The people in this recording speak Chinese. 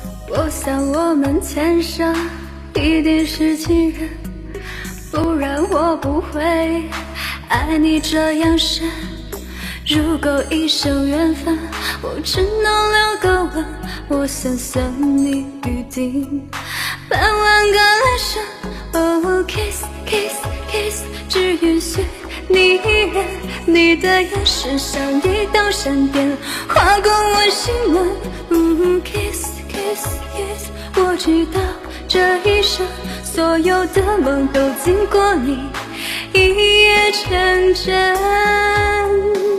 我想我们天生一定是情人，不然我不会爱你这样深。如果一生缘分，我只能留个吻，我想向你预定100万个来生。Oh kiss kiss kiss， 只允许你一人，你的眼神像一道闪电，划过我心门。Kiss kiss kiss， 我知道这一生所有的梦都经过你一夜成真。